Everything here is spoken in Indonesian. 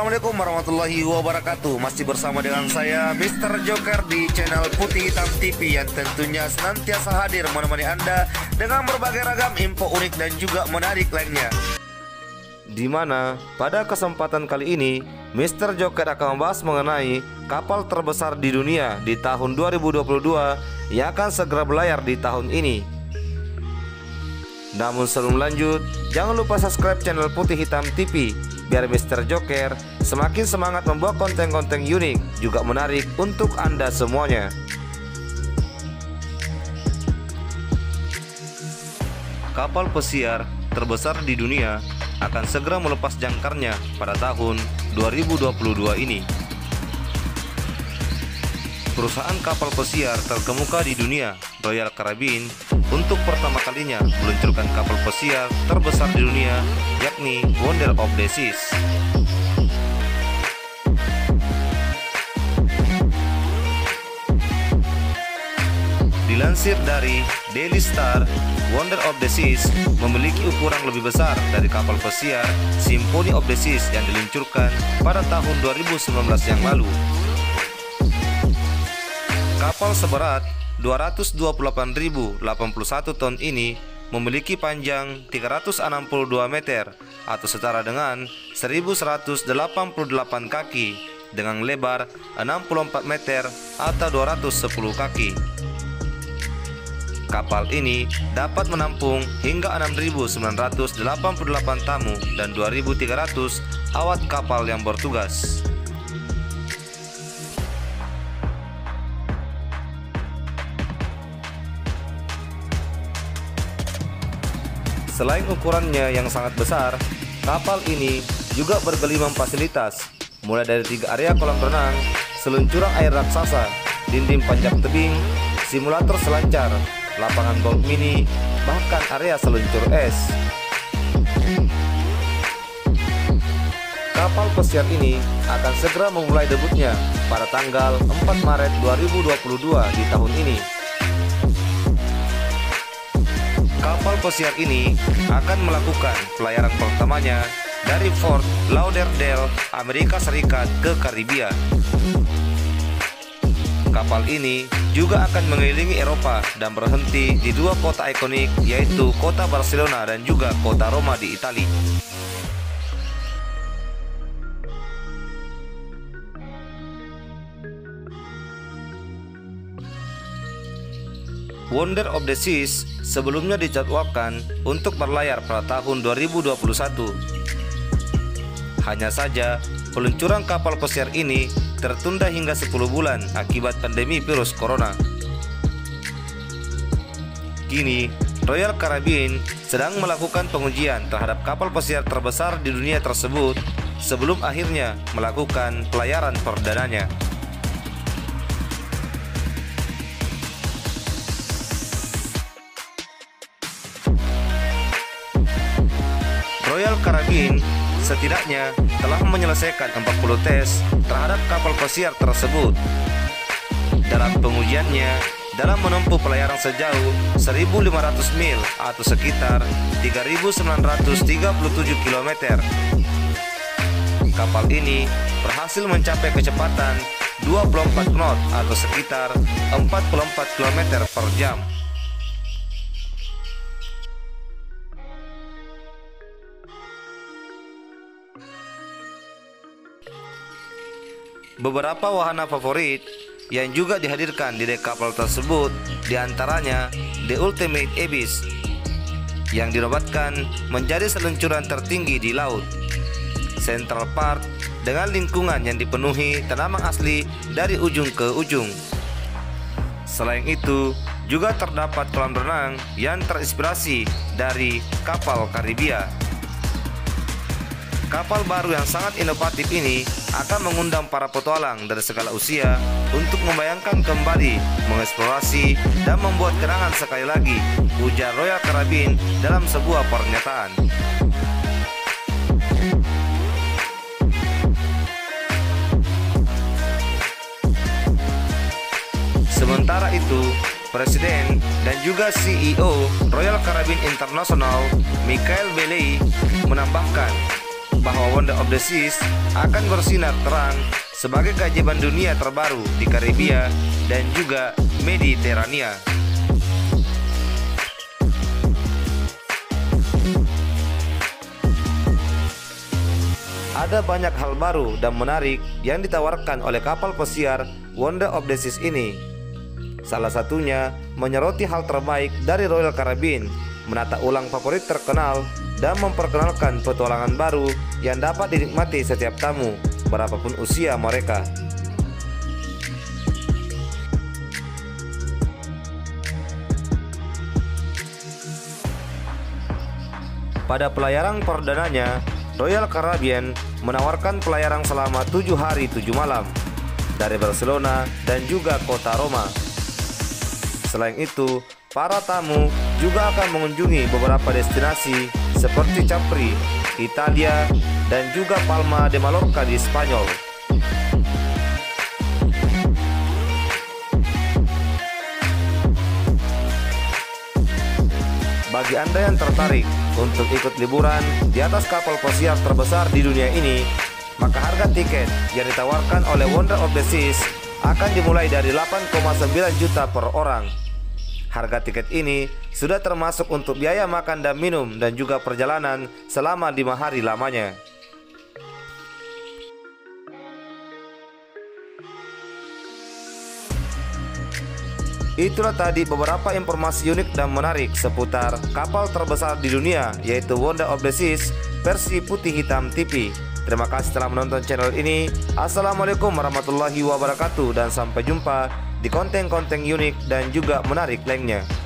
Assalamualaikum warahmatullahi wabarakatuh. Masih bersama dengan saya Mr. Joker di channel Putih Hitam TV, yang tentunya senantiasa hadir menemani Anda dengan berbagai ragam info unik dan juga menarik lainnya. Di mana pada kesempatan kali ini Mr. Joker akan membahas mengenai kapal terbesar di dunia di tahun 2022 yang akan segera berlayar di tahun ini. Namun sebelum lanjut, jangan lupa subscribe channel Putih Hitam TV biar Mr. Joker semakin semangat membuat konten-konten unik juga menarik untuk Anda semuanya. Kapal pesiar terbesar di dunia akan segera melepas jangkarnya pada tahun 2022 ini. Perusahaan kapal pesiar terkemuka di dunia, Royal Caribbean, untuk pertama kalinya meluncurkan kapal pesiar terbesar di dunia, yakni Wonder of the Seas. Dilansir dari Daily Star, Wonder of the Seas memiliki ukuran lebih besar dari kapal pesiar Symphony of the Seas yang diluncurkan pada tahun 2019 yang lalu. Kapal seberat 228.081 ton ini memiliki panjang 362 meter atau setara dengan 1188 kaki dengan lebar 64 meter atau 210 kaki. Kapal ini dapat menampung hingga 6.988 tamu dan 2.300 awak kapal yang bertugas. Selain ukurannya yang sangat besar, kapal ini juga bergelimang fasilitas, mulai dari 3 area kolam renang, seluncuran air raksasa, dinding panjat tebing, simulator selancar, lapangan golf mini, bahkan area seluncur es. Kapal pesiar ini akan segera memulai debutnya pada tanggal 4 Maret 2022 di tahun ini. Kapal pesiar ini akan melakukan pelayaran pertamanya dari Fort Lauderdale, Amerika Serikat ke Karibia. Kapal ini juga akan mengelilingi Eropa dan berhenti di 2 kota ikonik, yaitu kota Barcelona dan juga kota Roma di Italia. Wonder of the Seas sebelumnya dijadwalkan untuk berlayar pada tahun 2021. Hanya saja, peluncuran kapal pesiar ini tertunda hingga 10 bulan akibat pandemi virus corona. Kini, Royal Caribbean sedang melakukan pengujian terhadap kapal pesiar terbesar di dunia tersebut sebelum akhirnya melakukan pelayaran perdananya. Royal Caribbean setidaknya telah menyelesaikan 40 tes terhadap kapal pesiar tersebut. Dalam pengujiannya, dalam menempuh pelayaran sejauh 1.500 mil atau sekitar 3.937 km, kapal ini berhasil mencapai kecepatan 24 knot atau sekitar 44 km per jam. Beberapa wahana favorit yang juga dihadirkan di dek kapal tersebut diantaranya The Ultimate Abyss yang dinobatkan menjadi seluncuran tertinggi di laut, Central Park dengan lingkungan yang dipenuhi tanaman asli dari ujung ke ujung. Selain itu, juga terdapat kolam renang yang terinspirasi dari kapal Karibia. Kapal baru yang sangat inovatif ini akan mengundang para petualang dari segala usia untuk membayangkan kembali, mengeksplorasi, dan membuat kenangan sekali lagi, ujar Royal Caribbean dalam sebuah pernyataan. Sementara itu, Presiden dan juga CEO Royal Caribbean International, Michael Bailey, menambahkan bahwa Wonder of the Seas akan bersinar terang sebagai keajaiban dunia terbaru di Karibia dan juga Mediterania. Ada banyak hal baru dan menarik yang ditawarkan oleh kapal pesiar Wonder of the Seas ini. Salah satunya menyoroti hal terbaik dari Royal Caribbean, menata ulang favorit terkenal, dan memperkenalkan petualangan baru yang dapat dinikmati setiap tamu, berapapun usia mereka. Pada pelayaran perdananya, Royal Caribbean menawarkan pelayaran selama 7 hari 7 malam dari Barcelona dan juga kota Roma. Selain itu, para tamu juga akan mengunjungi beberapa destinasi seperti Capri, Italia, dan juga Palma de Mallorca di Spanyol. Bagi Anda yang tertarik untuk ikut liburan di atas kapal pesiar terbesar di dunia ini, maka harga tiket yang ditawarkan oleh Wonder of the Seas akan dimulai dari 8,9 juta per orang. Harga tiket ini sudah termasuk untuk biaya makan dan minum dan juga perjalanan selama 5 hari lamanya. Itulah tadi beberapa informasi unik dan menarik seputar kapal terbesar di dunia, yaitu Wonder of the Seas versi putih hitam TV. Terima kasih telah menonton channel ini. Assalamualaikum warahmatullahi wabarakatuh, dan sampai jumpa di konten-konten unik dan juga menarik lainnya.